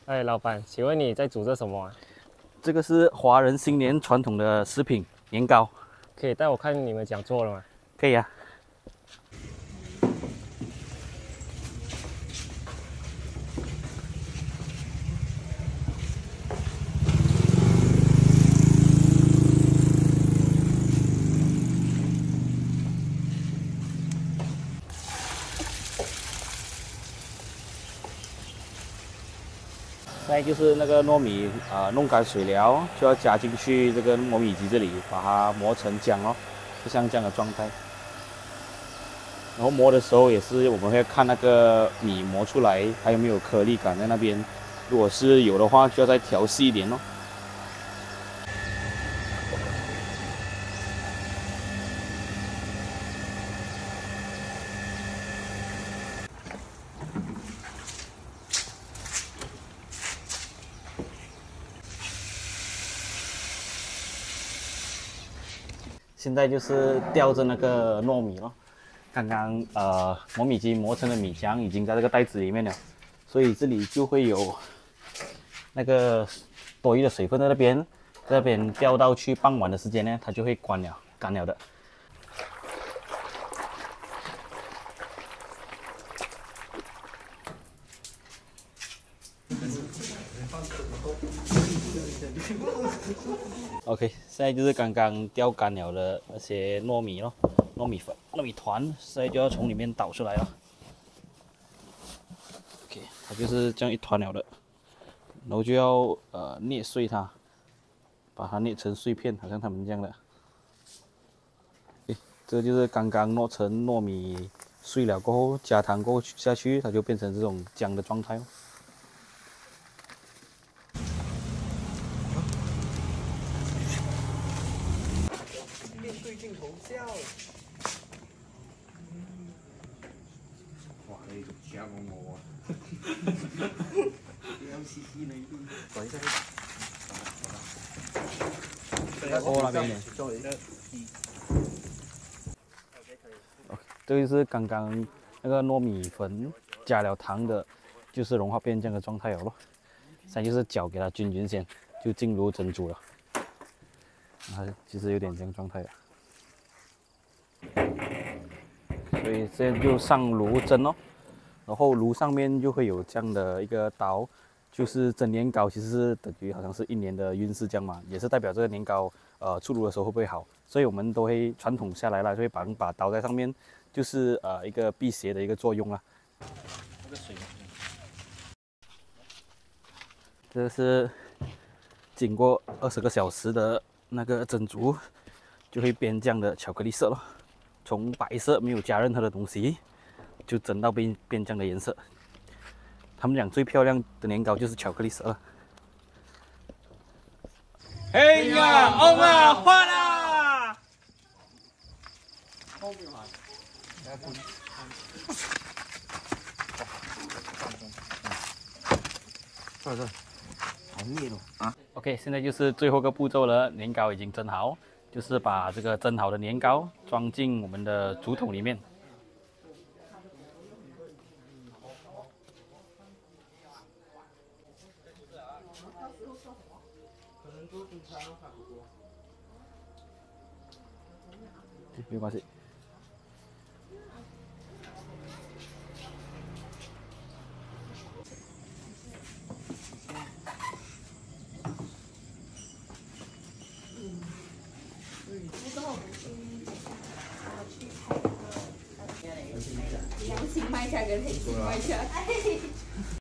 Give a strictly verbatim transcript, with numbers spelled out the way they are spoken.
哎，老板，请问你在煮这什么啊？ 这个是华人新年传统的食品年糕， 可以带我看你们讲座了吗？ 可以啊。现在就是那个糯米啊、呃，弄干水了，就要加进去这个磨米机这里，把它磨成浆哦，就像这样的状态。然后磨的时候也是我们会看那个米磨出来还有没有颗粒感在那边，如果是有的话，就要再调细一点哦。现在就是吊着那个糯米咯，刚刚呃磨米机磨成的米浆已经在这个袋子里面了，所以这里就会有那个多余的水分在那边，这边吊到去傍晚的时间呢，它就会干了干了的。OK， 现在就是刚刚吊干了的那些糯米咯，糯米粉、糯米团，现在就要从里面倒出来了。OK， 它就是这样一团了的，然后就要呃捏碎它，把它捏成碎片，好像他们这样的。OK， 这就是刚刚糯成糯米碎了过后，加糖过后下去，它就变成这种浆的状态哦。 镜头笑。 哇，你仲正過我啊！有嘻嘻你都鬼仔。 哦，那边。这个是刚刚那个糯米粉加了糖的，就是融化变这样的状态了咯。现在就是搅给它均匀先，就进入蒸煮了。它其实有点这样状态了。所以现在就上炉蒸哦，然后炉上面就会有这样的一个刀，就是蒸年糕，其实是等于好像是一年的运势这样嘛，也是代表这个年糕呃出炉的时候会不会好，所以我们都会传统下来了，就会把把刀在上面，就是呃一个辟邪的一个作用啦。那个水，这是经过二十个小时的那个蒸煮，就会变这样的巧克力色了。从白色没有加任何的东西，就蒸到变变这样的颜色。他们讲最漂亮的年糕就是巧克力色了。 嘿呀，欧啊，换啦！ 後邊係誒半。對對，好熱哦啊 ！OK， 现在就是最后一个步骤了，年糕已经蒸好。就是把这个蒸好的年糕装进我们的竹筒里面。没关系。 良心卖价跟黑心卖价。